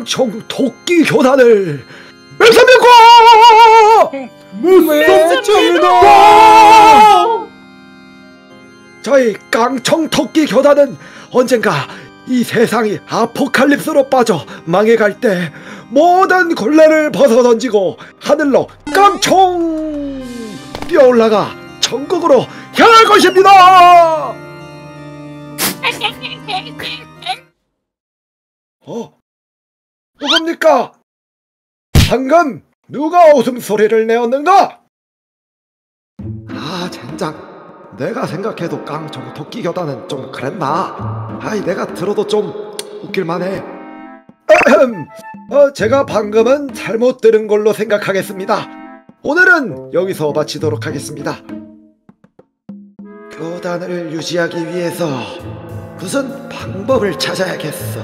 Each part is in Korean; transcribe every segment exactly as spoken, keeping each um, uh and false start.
깡총 토끼 교단을 맺습니까? 맺습니다! 저희 깡총 토끼 교단은 언젠가 이 세상이 아포칼립스로 빠져 망해갈 때 모든 굴레를 벗어던지고 하늘로 깡총 뛰어올라가 천국으로 향할 것입니다. 어? 누굽니까? 방금 누가 웃음소리를 내었는가? 아 젠장, 내가 생각해도 깡총 토끼 교단은 좀 그랬나? 아이 내가 들어도 좀 웃길만해. 어, 제가 방금은 잘못 들은 걸로 생각하겠습니다. 오늘은 여기서 마치도록 하겠습니다. 교단을 유지하기 위해서 무슨 방법을 찾아야겠어.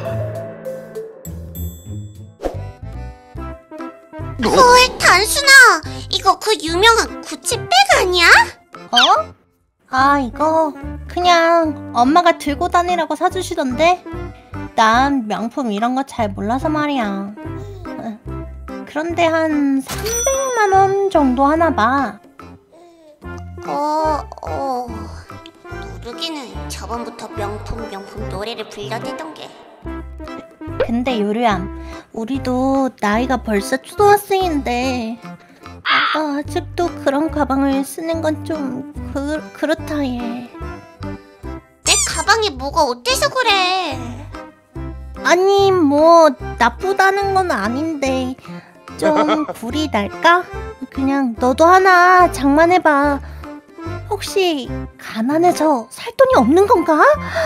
헐, 단순아, 이거 그 유명한 구찌백 아니야? 어? 아, 이거 그냥 엄마가 들고 다니라고 사주시던데 난 명품 이런 거 잘 몰라서 말이야. 그런데 한 삼백만 원 정도 하나 봐. 어... 어... 누르기는 저번부터 명품 명품 노래를 불러대던 게. 근데 요리암, 우리도 나이가 벌써 초등학생인데 아, 아직도 그런 가방을 쓰는 건 좀 그, 그렇다 얘. 내 가방이 뭐가 어때서 그래? 아니 뭐 나쁘다는 건 아닌데 좀 불이 날까? 그냥 너도 하나 장만해봐. 혹시 가난해서 살 돈이 없는 건가?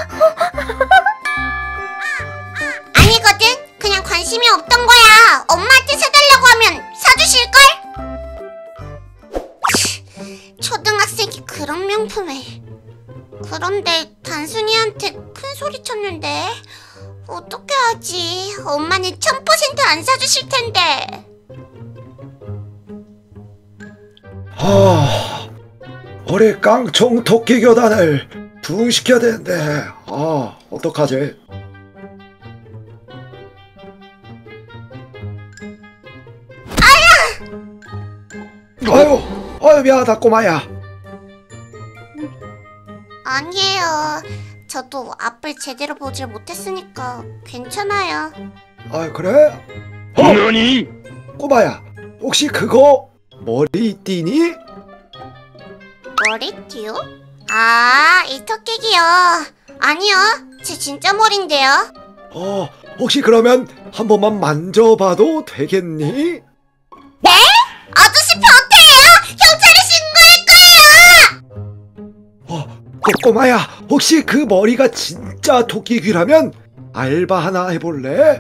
아니거든. 그냥 관심이 없던 거야. 엄마한테 사달라고 하면 사주실걸? 초등학생이 그런 명품에. 그런데 단순이한테 큰 소리 쳤는데 어떻게 하지? 엄마는 천 퍼센트 안 사주실 텐데. 아, 우리 깡총 토끼 교단을 부흥시켜야 되는데 아 어떡하지? 아유, 아유 미안하다 꼬마야. 아니에요. 저도 앞을 제대로 보질 못했으니까 괜찮아요. 아 그래? 어? 너니? 꼬마야, 혹시 그거 머리띠니? 머리띠요? 아, 이 토끼기요. 아니요, 제 진짜 머리인데요. 어, 혹시 그러면 한 번만 만져봐도 되겠니? 네? 아저씨 변태예요! 경찰에 신고할 거예요! 어, 꼬, 꼬마야, 혹시 그 머리가 진짜 토끼 귀라면 알바 하나 해볼래?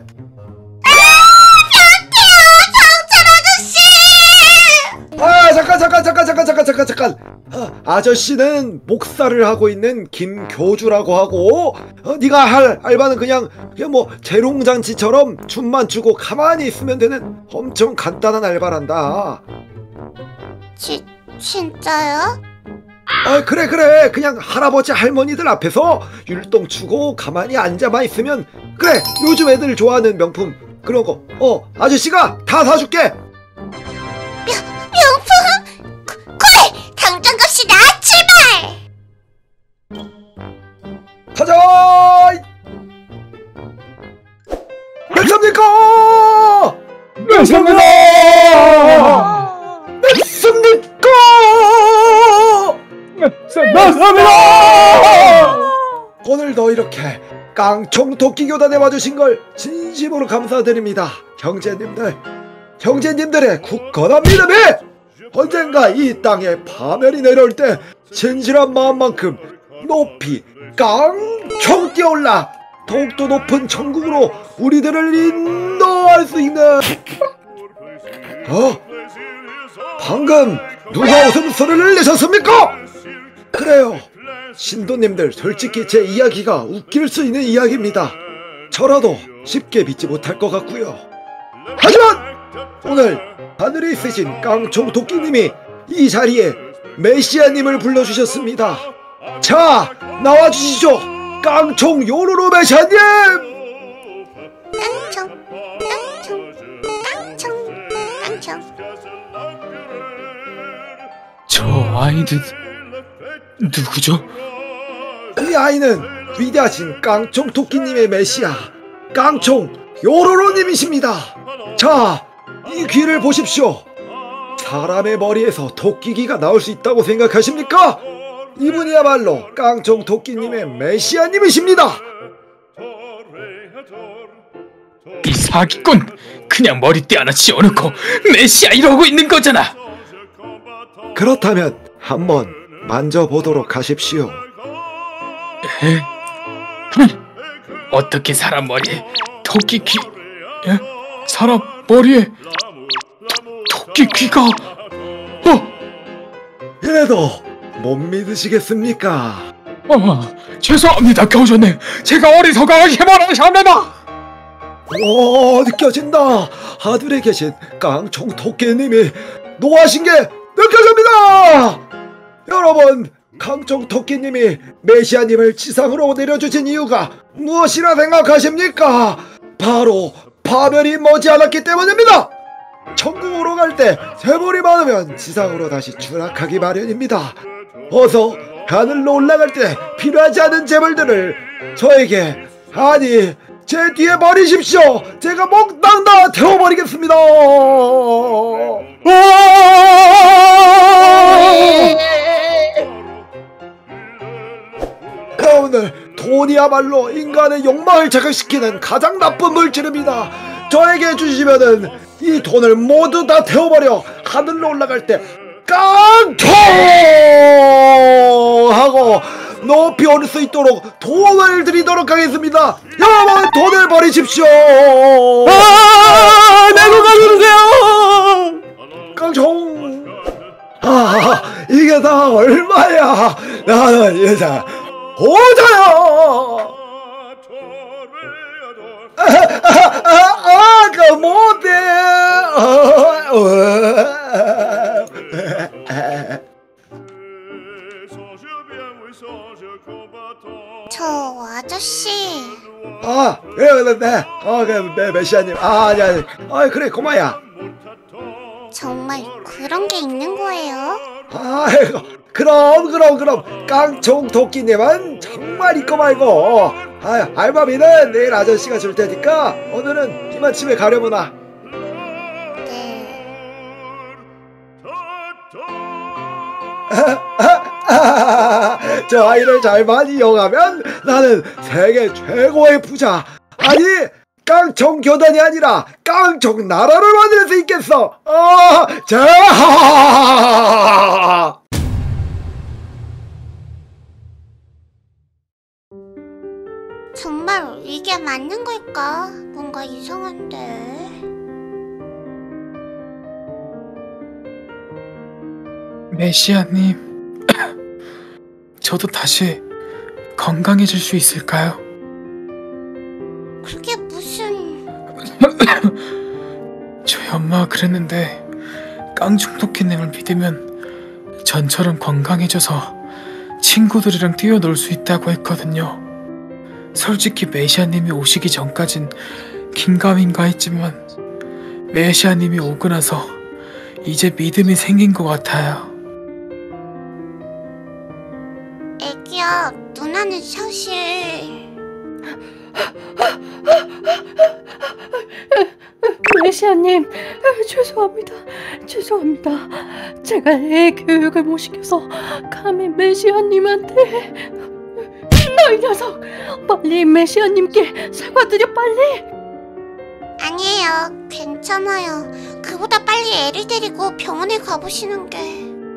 아 잠깐 잠깐 잠깐 잠깐 잠깐 잠깐 잠깐 아, 아저씨는 목살을 하고 있는 김교주라고 하고 어, 네가 할 알바는 그냥 그냥 뭐 재롱잔치처럼 춤만 추고 가만히 있으면 되는 엄청 간단한 알바란다. 지, 진짜요? 아 그래 그래 그냥 할아버지 할머니들 앞에서 율동 추고 가만히 앉아만 있으면 그래 요즘 애들 좋아하는 명품 그런 거 어 아저씨가 다 사줄게. 명품? 콜! 당장 갑시다! 출발! 가자! 맺습니까? 맺습니다! 맺습니까? 맺습니다! 오늘도 이렇게 깡총 토끼 교단에 와주신 걸 진심으로 감사드립니다. 형제님들, 형제님들의 굳건한 믿음이 언젠가 이 땅에 파멸이 내려올 때 진실한 마음만큼 높이 깡총 뛰어올라 더욱더 높은 천국으로 우리들을 인도할 수 있는. 어? 방금 누가 웃음소리를 내셨습니까? 그래요, 신도님들, 솔직히 제 이야기가 웃길 수 있는 이야기입니다. 저라도 쉽게 믿지 못할 것 같고요. 하지만 오늘 하늘에 있으신 깡총 토끼님이 이 자리에 메시아님을 불러주셨습니다. 자, 나와주시죠, 깡총 요로로 메시아님! 깡총, 깡총. 저 아이는 누구죠? 이 아이는 위대하신 깡총 토끼님의 메시아 깡총 요로로님이십니다. 자, 이 귀를 보십시오. 사람의 머리에서 토끼귀가 나올 수 있다고 생각하십니까? 이분이야말로 깡총 토끼님의 메시아님이십니다. 이 사기꾼! 그냥 머리띠 하나 씌워놓고 메시아 이러고 있는 거잖아! 그렇다면 한번 만져보도록 하십시오. 에? 흠! 어떻게 사람 머리에 토끼 귀... 에? 사람 머리에 토, 토끼 귀가... 어! 이래도 못 믿으시겠습니까? 어, 죄송합니다 교주님. 제가 어리석어하게 말하셨습니다. 오, 느껴진다. 하늘에 계신 깡총 토끼님이 노하신 게 느껴집니다. 여러분, 깡총 토끼님이 메시아님을 지상으로 내려주신 이유가 무엇이라 생각하십니까? 바로 파멸이 머지않았기 때문입니다. 천국으로 갈 때 재물이 많으면 지상으로 다시 추락하기 마련입니다. 어서 하늘로 올라갈 때 필요하지 않은 재물들을 저에게, 아니 제 뒤에 버리십시오. 제가 몽땅 다 태워버리겠습니다. 오늘 돈이야말로 인간의 욕망을 자극시키는 가장 나쁜 물질입니다. 저에게 주시면은 이 돈을 모두 다 태워버려 하늘로 올라갈 때 깡총 하고 높이 오를 수 있도록 도움을 드리도록 하겠습니다. 여러분, 돈을 버리십시오. 아, 내고 가주세요. 깡총. 아, 이게 다 얼마야? 나는 이제 호자야. 아, 아, 아, 아, 그 못해. 저 아저씨. 아, 그래, 그래, 네. 어, 그래, 네, 메시아님. 아, 아니, 아니. 아, 그래, 고마야. 정말 그런 게 있는 거예요? 아이고, 그럼, 그럼, 그럼. 깡총 토끼님은 정말 있고 말고. 아, 알바비는 내일 아저씨가 줄 테니까 오늘은 이만 집에 가려무나. 네. 저 아이를 잘만 이용하면 나는 세계 최고의 부자, 아니 깡총 교단이 아니라 깡총 나라를 만들 수 있겠어. 어, 자. 정말 이게 맞는 걸까? 뭔가 이상한데. 메시아님, 저도 다시 건강해질 수 있을까요? 그게 무슨... 저희 엄마가 그랬는데 깡총 토끼님을 믿으면 전처럼 건강해져서 친구들이랑 뛰어놀 수 있다고 했거든요. 솔직히 메시아님이 오시기 전까진 긴가민가 했지만 메시아님이 오고 나서 이제 믿음이 생긴 것 같아요. 애기야, 누나는 사실... 메시아님, 죄송합니다. 죄송합니다. 제가 애 교육을 못 시켜서 감히 메시아님한테... 너희 녀석! 빨리 메시아님께 사과드려, 빨리! 아니에요, 괜찮아요. 그보다 빨리 애를 데리고 병원에 가보시는 게...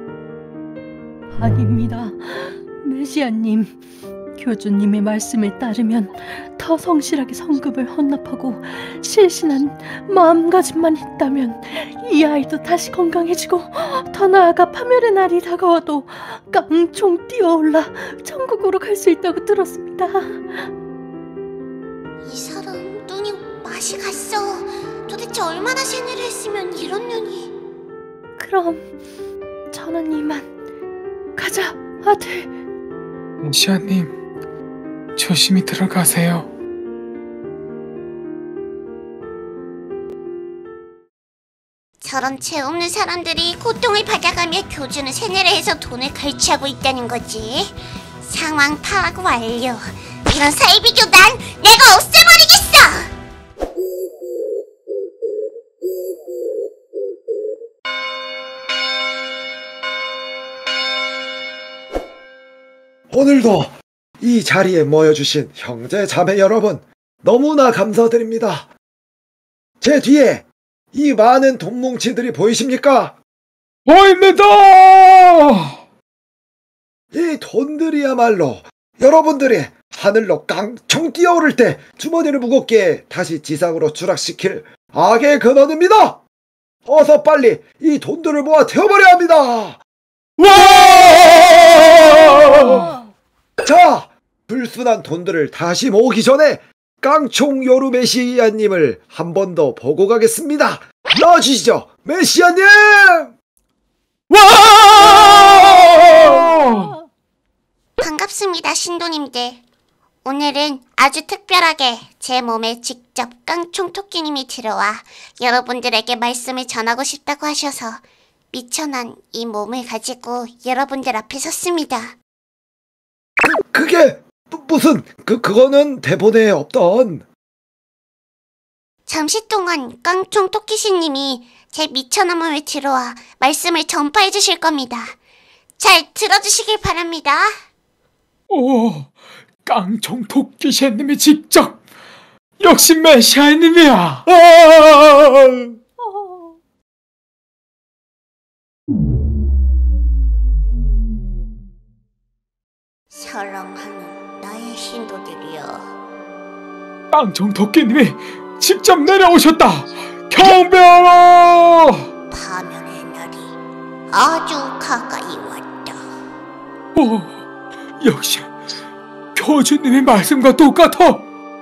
아닙니다. 메시아님, 교주님의 말씀에 따르면 더 성실하게 성급을 헌납하고 실신한 마음가짐만 있다면 이 아이도 다시 건강해지고 더 나아가 파멸의 날이 다가와도 깡총 뛰어올라 천국으로 갈 수 있다고 들었습니다. 이 사람 눈이 맛이 갔어. 도대체 얼마나 생일을 했으면 이런 눈이... 그럼 저는 이만 가자, 아들. 메시아님, 조심히 들어가세요. 저런 죄 없는 사람들이 고통을 받아가며 교주는 세뇌를 해서 돈을 갈취하고 있다는 거지. 상황 파악 완료. 이런 사이비 교단 내가 없애버리겠어! 오늘도 이 자리에 모여주신 형제 자매 여러분 너무나 감사드립니다. 제 뒤에 이 많은 돈뭉치들이 보이십니까? 보입니다! 이 돈들이야말로 여러분들이 하늘로 깡총 뛰어오를 때 주머니를 무겁게 다시 지상으로 추락시킬 악의 근원입니다. 어서 빨리 이 돈들을 모아 태워버려야 합니다. 와! 자, 불순한 돈들을 다시 모으기 전에 깡총 요루 메시아님을 한 번 더 보고 가겠습니다. 나와주시죠, 메시아님! 와! 반갑습니다, 신도님들. 오늘은 아주 특별하게 제 몸에 직접 깡총 토끼님이 들어와 여러분들에게 말씀을 전하고 싶다고 하셔서 미천한 이 몸을 가지고 여러분들 앞에 섰습니다. 그, 그게 무- 무슨 그 그거는 대본에 없던. 잠시 동안 깡총 토끼씨님이 제 미천한 몸에 들어와 말씀을 전파해 주실 겁니다. 잘 들어주시길 바랍니다. 오, 깡총 토끼새님이 직접 역시 메시아님이야. 사랑하는 나의 신도들이여, 깡총 토끼님이 직접 내려오셨다. 경배하라. 파멸의 날이 아주 가까이 왔다. 오, 역시 교주님의 말씀과 똑같아.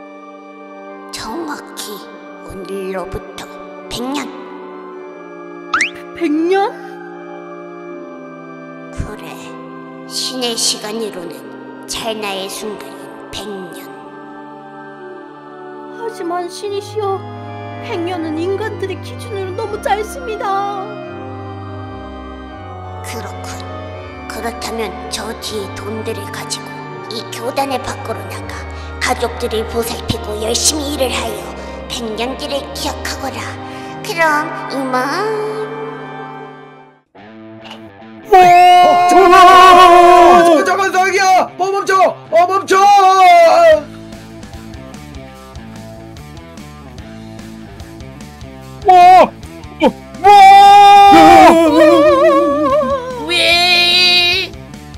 정확히 오늘로부터 백 년. 백년? 그래, 신의 시간으로는 찰나의 순간인 백 년. 하지만 신이시여, 백년은 인간들의 기준으로 너무 짧습니다. 그렇군. 그렇다면 저 뒤에 돈들을 가지고 이 교단의 밖으로 나가 가족들을 보살피고 열심히 일을 하여 백 년 뒤를 기억하거라. 그럼 이만. 어, 잠깐만! 잠깐 사기야! 어, 멈춰! 어, 멈춰! 와! 와! 왜?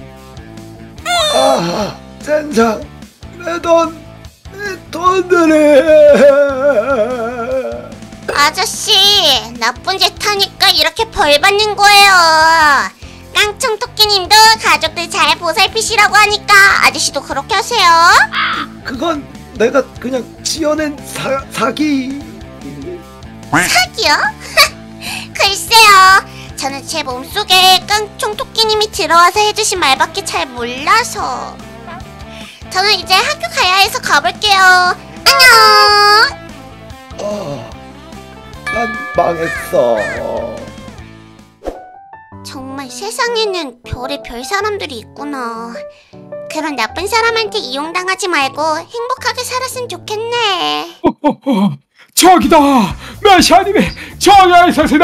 아, 젠장, 내 돈, 내 돈들이. 아저씨, 나쁜 짓 하니까 이렇게 벌 받는 거예요. 깡총 토끼님도 가족들 잘 보살피시라고 하니까 아저씨도 그렇게 하세요. 그건 내가 그냥 지어낸 사, 사기. 사기요? 글쎄요, 저는 제 몸속에 깡총 토끼님이 들어와서 해주신 말밖에 잘 몰라서. 저는 이제 학교 가야 해서 가볼게요. 안녕. 아, 난 망했어. 정말 세상에는 별의 별 사람들이 있구나. 그런 나쁜 사람한테 이용당하지 말고 행복하게 살았으면 좋겠네. 저기다! 메시아님이 저야의 사세다!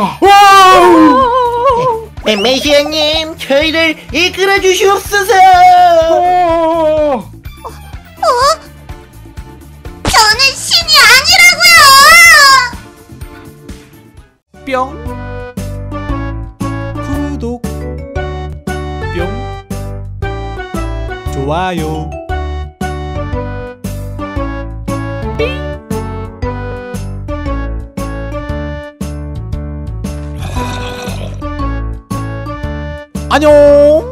와우! 네, 메시아님, 저희를 이끌어 주시옵소서. 오! 어? 저는 신이 아니라고요! 뿅 구독 뿅 좋아요 안녕.